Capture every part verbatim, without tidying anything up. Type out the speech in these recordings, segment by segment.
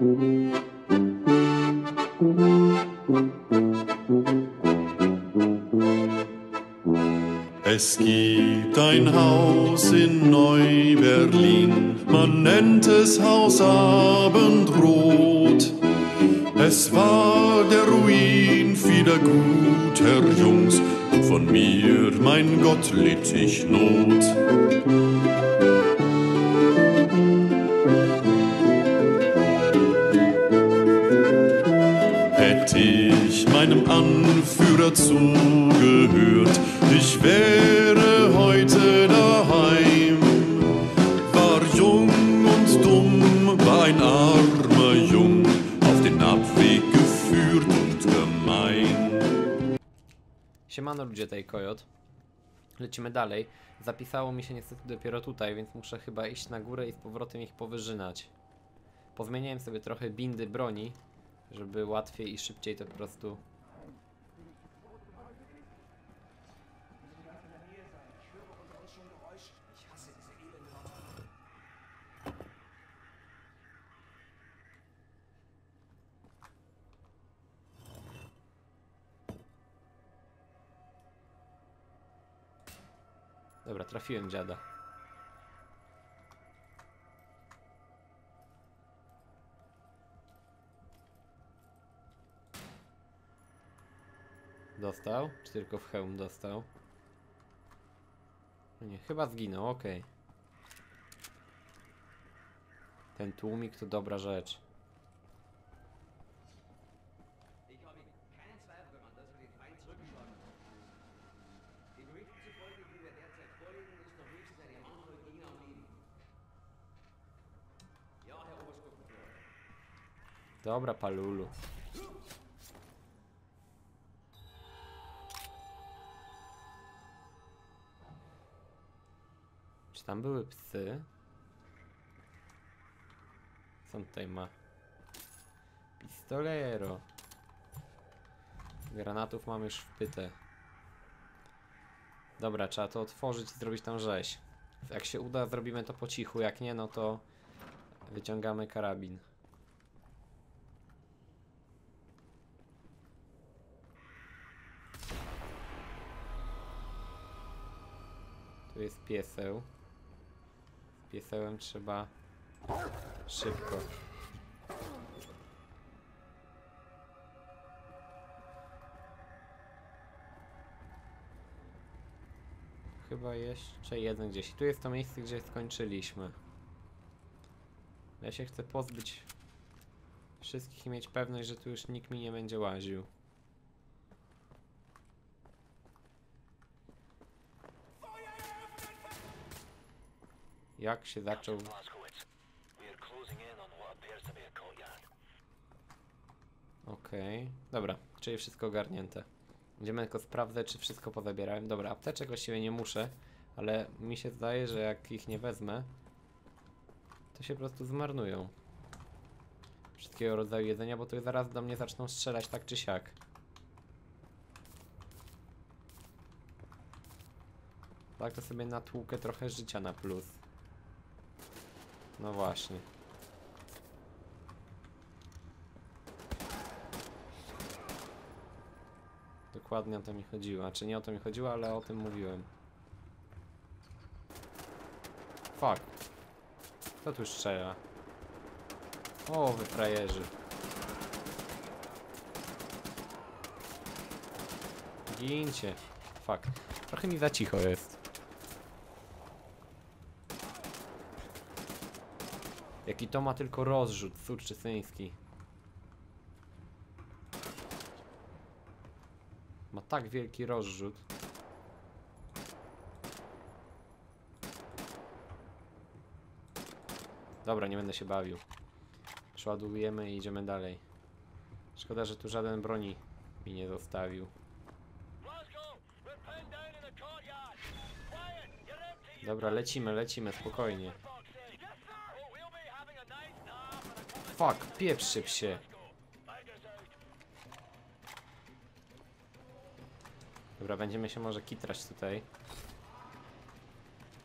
Es gibt ein Haus in Neu-Berlin, man nennt es Haus Abendrot. Es war der Ruin vieler guter Jungs, und von mir, mein Gott, litt ich Not. Hätte ich meinem Anführer zugehört, ich wäre heute daheim. War jung und dumm, war ein armer Jung, auf den Abweg geführt und gemein. Siemano ludzie, tej Kojot. Lecimy dalej. Zapisało mi się niestety dopiero tutaj, więc muszę chyba iść na górę i z powrotem ich powyżynać. Pozmieniałem sobie trochę bindy broni, żeby łatwiej i szybciej to po prostu... Dobra, trafiłem dziada. Dostał? Czy tylko w hełm dostał? Nie, chyba zginął, okej. Okay. Ten tłumik to dobra rzecz. Dobra, palulu. Czy tam były psy? Co on tutaj ma? Pistolero. Granatów mam już wpytę. Dobra, trzeba to otworzyć i zrobić tam rzeź. Jak się uda, zrobimy to po cichu. Jak nie, no to wyciągamy karabin. Tu jest pieseł. Z piesełem trzeba szybko. Chyba jeszcze jeden gdzieś. I tu jest to miejsce, gdzie skończyliśmy. Ja się chcę pozbyć wszystkich i mieć pewność, że tu już nikt mi nie będzie łaził. Jak się zaczął... Okej, okay. Dobra, czyli wszystko ogarnięte. Będziemy tylko sprawdzać, czy wszystko pozabierałem. Dobra, apteczek właściwie nie muszę, ale mi się zdaje, że jak ich nie wezmę, to się po prostu zmarnują. Wszystkiego rodzaju jedzenia, bo to zaraz do mnie zaczną strzelać tak czy siak. Tak to sobie natłukę trochę życia na plus. No właśnie. Dokładnie o to mi chodziło. Znaczy nie o to mi chodziło, ale o tym mówiłem. Fuck. Kto tu strzela? O, wy frajerzy. Gincie. Fuck. Trochę mi za cicho jest. Jaki to ma tylko rozrzut, surczysyński. Ma tak wielki rozrzut. Dobra, nie będę się bawił. Przeładujemy i idziemy dalej. Szkoda, że tu żaden broni mi nie zostawił. Dobra, lecimy, lecimy, spokojnie. Fuck, pieprzył się. Dobra, będziemy się może kitrać tutaj.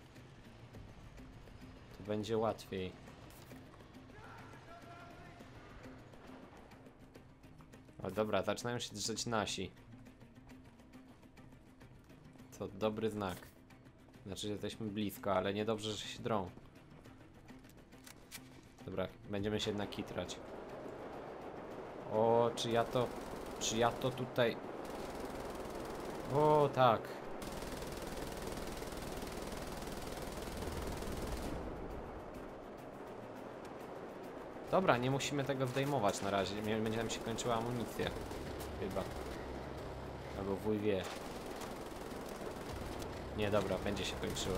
To będzie łatwiej. dobra, zaczynają się drzeć nasi. To dobry znak. Znaczy, że jesteśmy blisko, ale niedobrze, że się drą. Dobra, będziemy się jednak kitrać. O, czy ja to... Czy ja to tutaj... O, tak. Dobra, nie musimy tego zdejmować na razie. Będzie nam się kończyła amunicja. Chyba. Albo wuj wie. Nie, dobra, będzie się kończyła.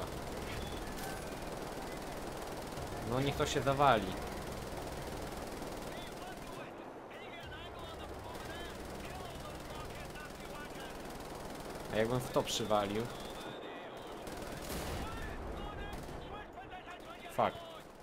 No niech to się zawali. A jakbym w to przywalił? Fuck.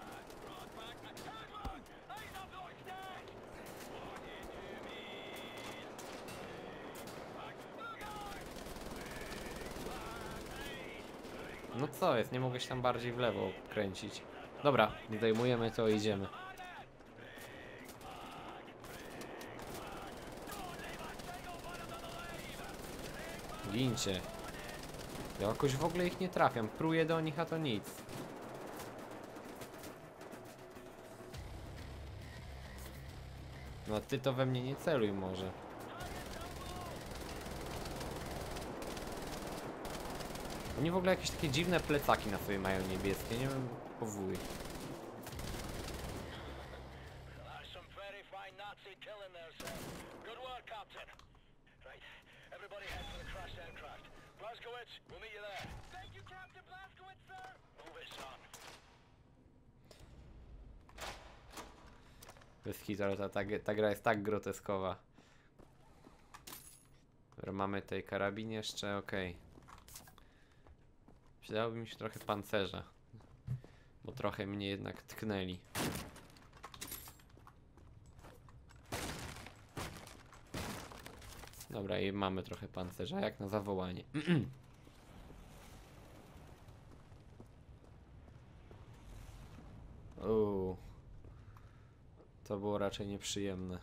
No co jest, nie mogę się tam bardziej w lewo kręcić. Dobra, zdejmujemy to i idziemy. Gincie. Ja jakoś w ogóle ich nie trafiam. Pruję do nich, a to nic. No ty to we mnie nie celuj może. Oni w ogóle jakieś takie dziwne plecaki na sobie mają niebieskie, nie wiem, powój. Bez hitu, ale ta, ta, ta gra jest tak groteskowa. Dobra, mamy tej karabin jeszcze, okej. Okay. Przydałoby mi się trochę pancerza. Bo trochę mnie jednak tknęli. Dobra, i mamy trochę pancerza, jak na zawołanie. Uuu. To było raczej nieprzyjemne.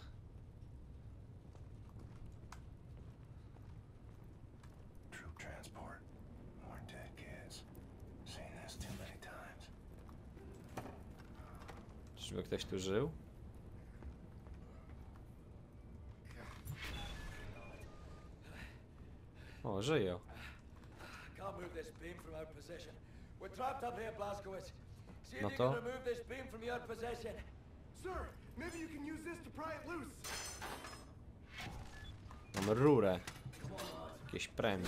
Czyżby ktoś tu żył? O, żyją. No to? Mam rurę. Jakieś pręty.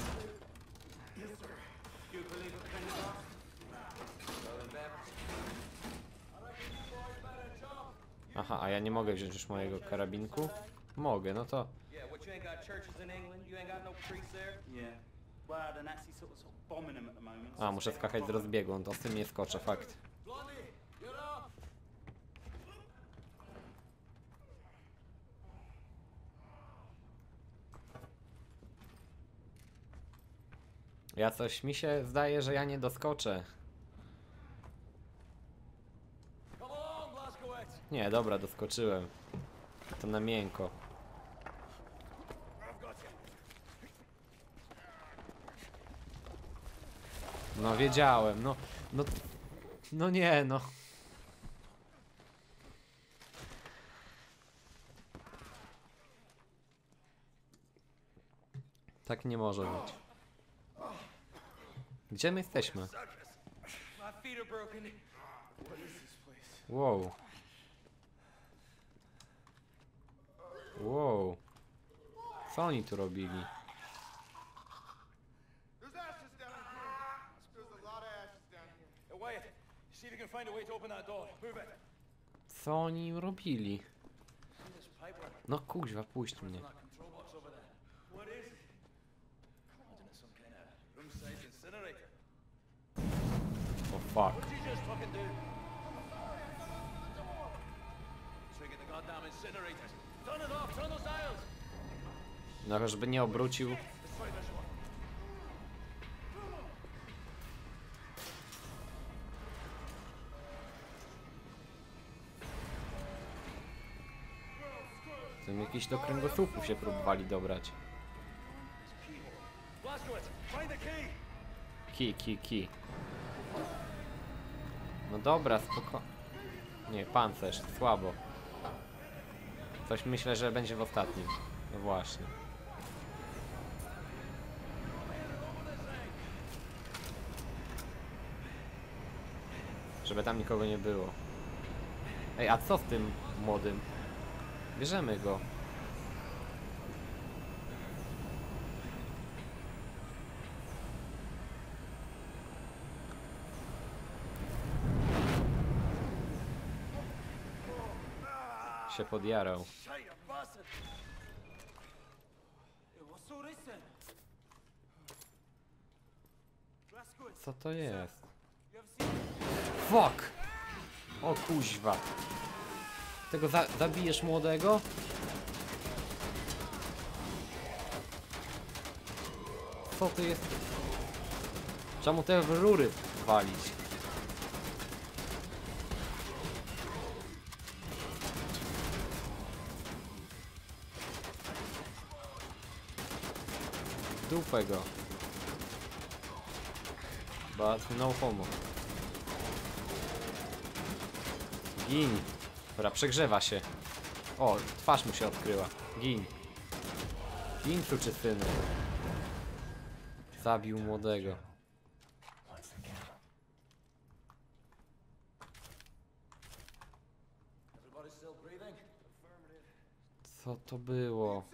Aha, a ja nie mogę wziąć już mojego karabinku? Mogę, no to... A, muszę skakać z rozbiegu, no to z tym nie skoczę, fakt. Ja coś, mi się zdaje, że ja nie doskoczę. Nie, dobra, doskoczyłem. To na miękko. No wiedziałem, no, no, no nie, no. Tak nie może być. Gdzie my jesteśmy? Wow. Wow. Co oni tu robili? Co oni robili? No kuźwa, puść mnie. O fuck. No, żeby nie obrócił. Tym jakiś do kręgosłupów się próbowali dobrać. Ki, ki, ki. No dobra, spoko... Nie, pancerz, słabo. Coś myślę, że będzie w ostatnim. No właśnie. Żeby tam nikogo nie było. Ej, a co z tym młodym? Bierzemy go. Się podjarał. Co to jest? Fuck! O kuźwa. Tego za zabijesz młodego? Co to jest? Czemu te rury walić? Dupę go. But no homo. Gin. Dobra, przegrzewa się. O, twarz mu się odkryła. Gin. Gin, czy synu. Zabił młodego. Co to było?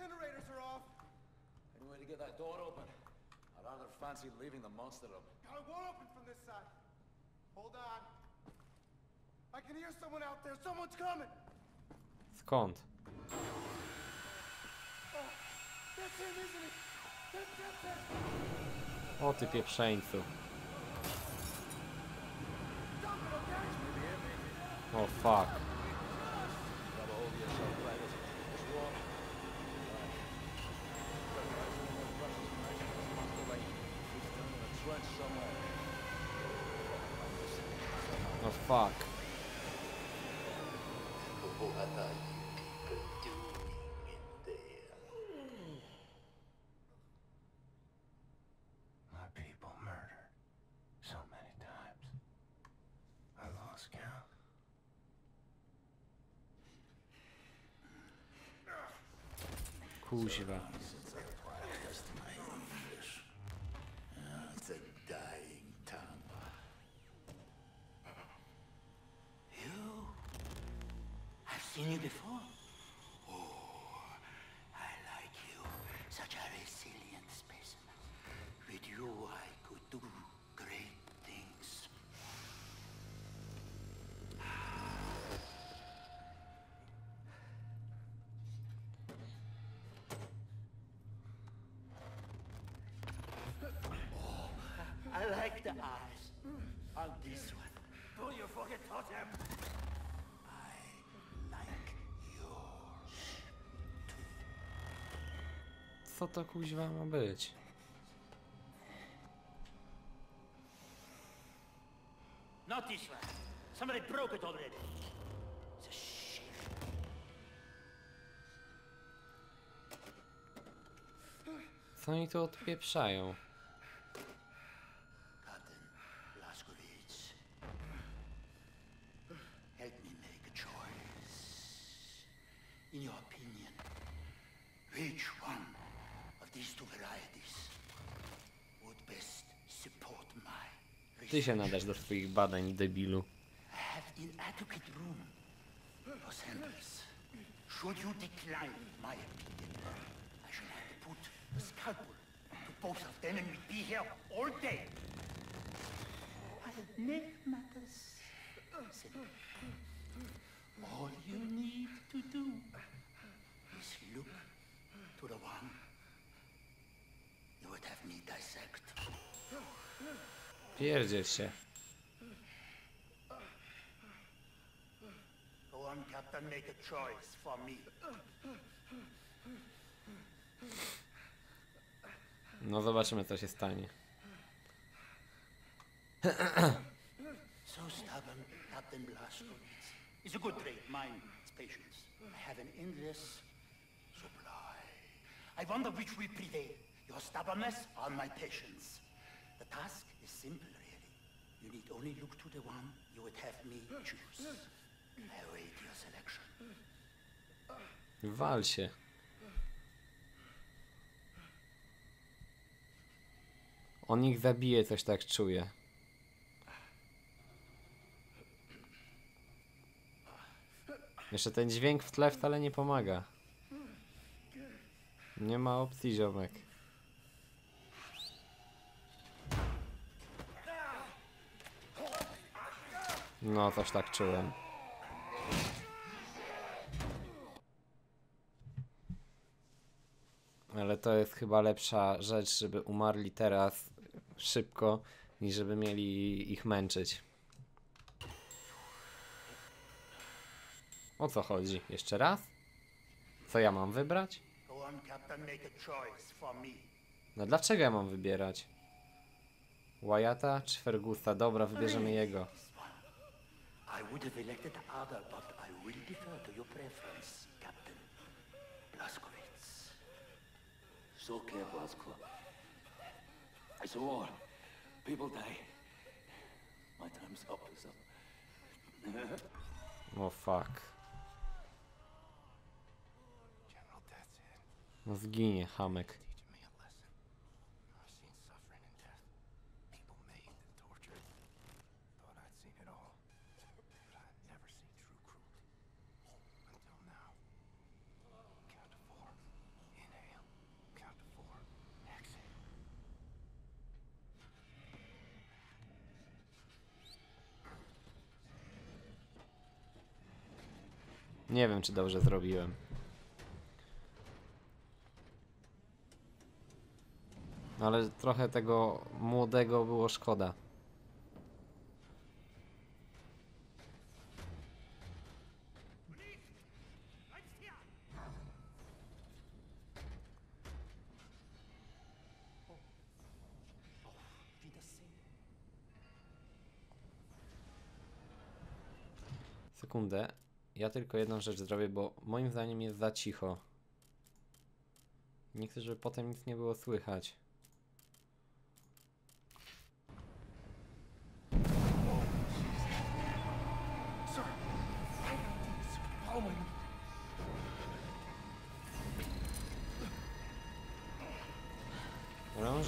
Skąd? O ty pieprzeńcu. O fuck. O fuck. Kuźwa. Seen you before? Oh, I like you. Such a resilient specimen. With you I could do great things. Oh, I like the eyes on this one. Do you forget Totem? Co to kuźwa ma być? Not this one. Somebody broke it already. It's a shame. Co oni tu odpieprzają? Captain Blazkowicz, help me make a choice. In your opinion, which one of these two varieties would best support my Ty się nadasz do swoich badań, debilu. I have inadequate room for samples. Should you decline my opinion, I shall have to put a scalpel to both of them and we'd be here all day. I'll make matters simple. All you need to do is look to the one you would have me dissect. Pierdziel się. Go on, Captain, make a choice for me. No zobaczymy, co się stanie. So stubborn, Captain Blazkowicz. It's a good trait, mine is patience. I have an endless I wonder which will prevail, your stubbornness or my patience. The task is simple, really. You need only look to the one you would have me choose. I await your selection. Wal się. On ich zabije, coś tak czuję. Jeszcze ten dźwięk w tle wcale nie pomaga. Nie ma opcji, ziomek. No, coś tak czułem. Ale to jest chyba lepsza rzecz, żeby umarli teraz szybko, niż żeby mieli ich męczyć. O co chodzi? Jeszcze raz? Co ja mam wybrać? Go on, Captain, make a choice for me. No dlaczego ja mam wybierać? Wyatta czy Fergusa? Dobra, wybierzemy jego. I would have elected other, but I will defer to your preference, Captain Blazkowicz. So care, Blazko. It's a war. People die. My time's up, is up. O fuck. General Death's Head. No zginie, hamek. Teaching me a lesson. I've seen suffering and death. People maimed and tortured. Thought I'd seen it all. But I'd never seen true cruelty. Until now. Count to four. Inhale. Count to four. Exhale. Nie wiem, czy dobrze zrobiłem. Ale trochę tego młodego było szkoda. Sekundę. Ja tylko jedną rzecz zrobię, bo moim zdaniem jest za cicho. Nie chcę, żeby potem nic nie było słychać. Rąż.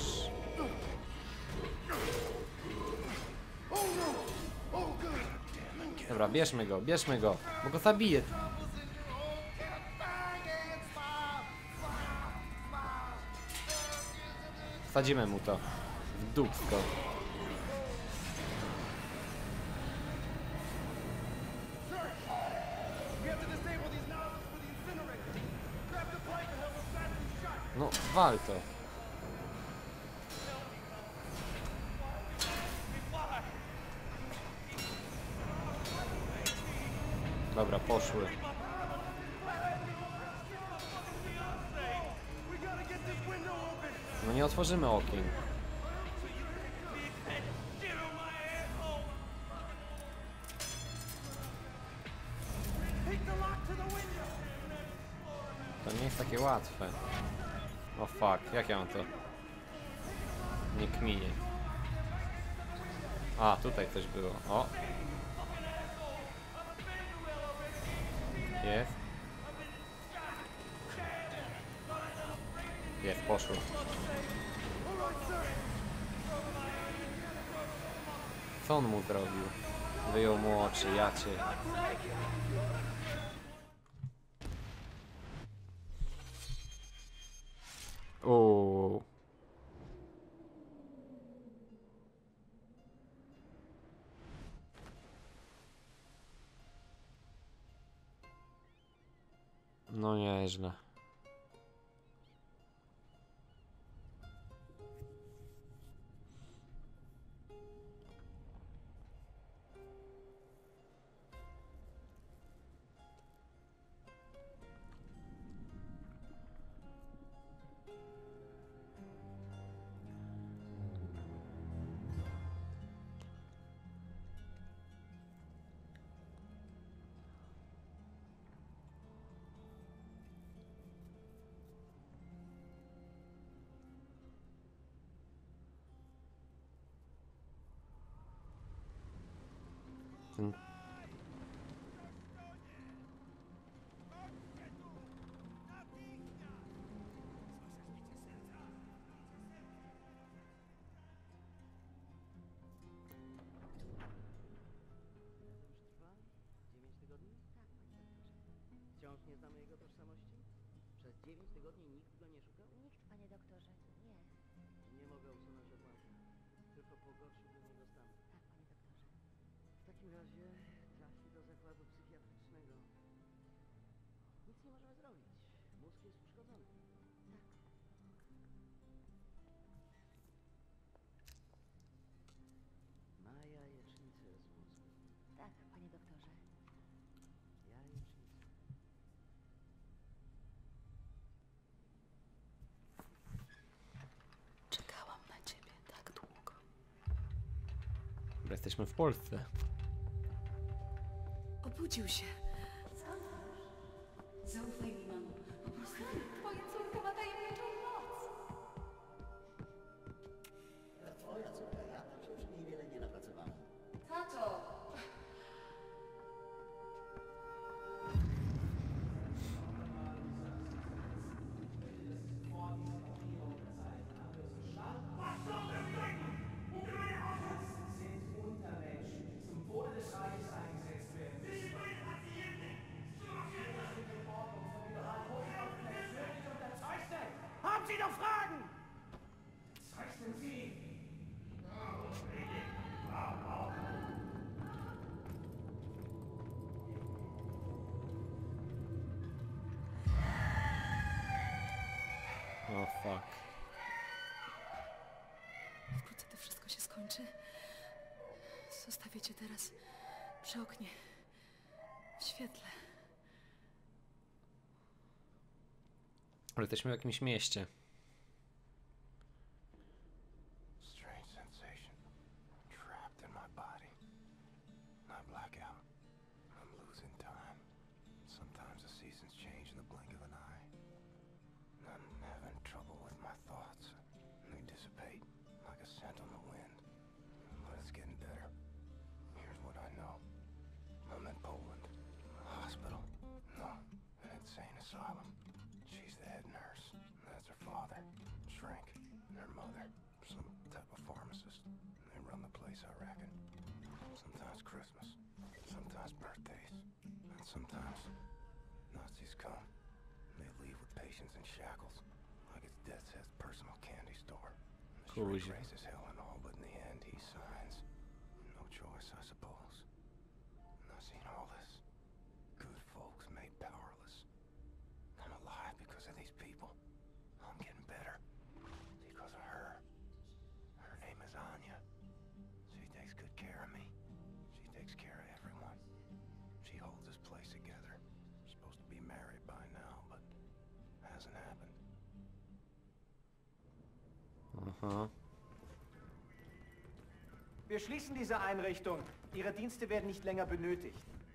Dobra, bierzmy go, bierzmy go, bo go zabije. Wsadzimy mu to w dupsko. No, wal to. Dobra, poszły. No nie otworzymy okien. To nie jest takie łatwe. O fuck, jak ja mam to? Nie kminie. A, tutaj coś było. O! Jest. Jest, poszło. Co on mu zrobił? Wyjął mu oczy, ja cię. Uuu. No nieźle. Ten... dziewięć tygodni? Tak, panie doktorze. Wciąż nie znamy jego tożsamości? Przez dziewięć tygodni nikt go nie szukał? Nikt, panie doktorze, nie. Nie mogę usunąć odłamka. Tylko pogorszyłbym jego stan. Tak, panie doktorze. W takim razie trafi do zakładu psychiatrycznego. Nic nie możemy zrobić. Mózg jest uszkodzony. Tak. Ma jajecznicę z mózgu. Tak, panie doktorze. Jajecznicę. Czekałam na ciebie tak długo. Dobra, jesteśmy w Polsce. Obudził się. Zaufaj mi, mamo. Po prostu twoja córka ma tajemniczą moc. Twoja córka, ja tam się już niewiele nie napracowałem. Tato! Haben Sie noch Fragen? Zeichnen Sie! O fuck. Wkrótce to wszystko się skończy. Zostawię cię teraz przy oknie. W świetle. Ale jesteśmy w jakimś mieście. Strange sensation. Trapped in my body. I black out. I'm losing time. Sometimes the seasons change in the blink of an eye. I'm having trouble with my thoughts. They dissipate like a scent on the wind. But it's getting better. Here's what I know. I'm in Poland. A hospital. No, an insane asylum. She's the head nurse. That's her father, Shrink, and her mother, some type of pharmacist. They run the place, I reckon. Sometimes Christmas, sometimes birthdays, and sometimes Nazis come. They leave with patients in shackles, like it's Death's Head's personal candy store. The Shrink Kuźwa. raises hell and all, but in the end he signs. No choice, I suppose. And I've seen all this. Good folks made powerless. I'm alive because of these people. I'm getting better because of her. Her name is Anya. She takes good care of me. She takes care of everyone. She holds this place together. Supposed to be married by now, but hasn't happened. Aha. Wir schließen diese Einrichtung. Ihre Dienste werden nicht länger benötigt.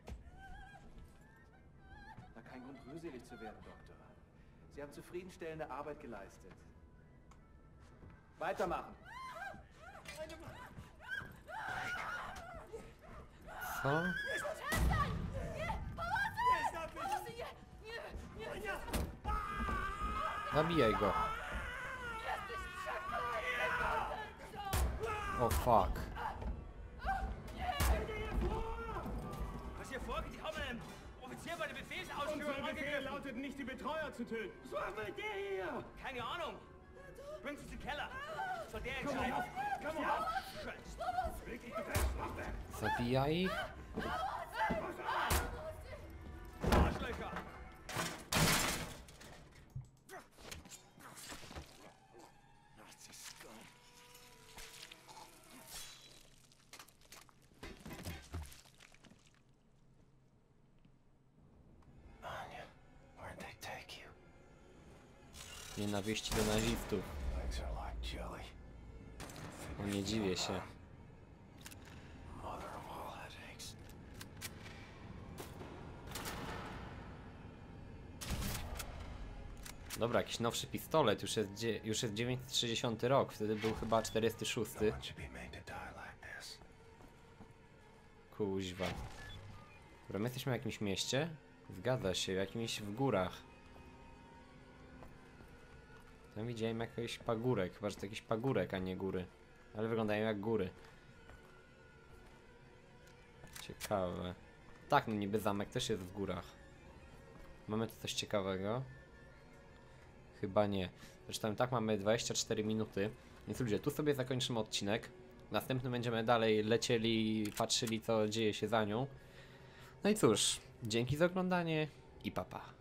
Na, kein Grund, rührselig zu werden, Doktor. Sie haben zufriedenstellende Arbeit geleistet. Weitermachen. Co? Zabijaj go. O fuck. Was hier vorgeht, die haben einen Offizier bei der Befehlsausführung angegriffen. Lautet nicht, die Betreuer zu töten. Was macht der hier? Keine Ahnung. Bringt sie zum Keller. Soll der entscheiden. Komm on. Wirklich gefällt, mach weg. Zabijaj ich. Arschlöcher. Nazi scum. Anya, where'd they take you? Nienawiści do nazistów. Legs are like jelly. O, nie dziwię się. Mother of all headaches. Dobra, jakiś nowszy pistolet. Już jest, dzie- już jest dziewięćset sześćdziesiąty rok. Wtedy był chyba czterdziesty szósty. No one should be made to die like this. Kuźwa. Dobra, my jesteśmy w jakimś mieście? Zgadza się, w jakimś w górach. Tam widziałem jakiś pagórek, chyba że to jakiś pagórek, a nie góry. Ale wyglądają jak góry. Ciekawe. Tak, no niby zamek też jest w górach. Mamy tu coś ciekawego? Chyba nie. Zresztą tak mamy dwadzieścia cztery minuty. Więc ludzie, tu sobie zakończymy odcinek. Następny będziemy dalej lecieli, patrzyli co dzieje się za nią. No i cóż, dzięki za oglądanie i pa pa.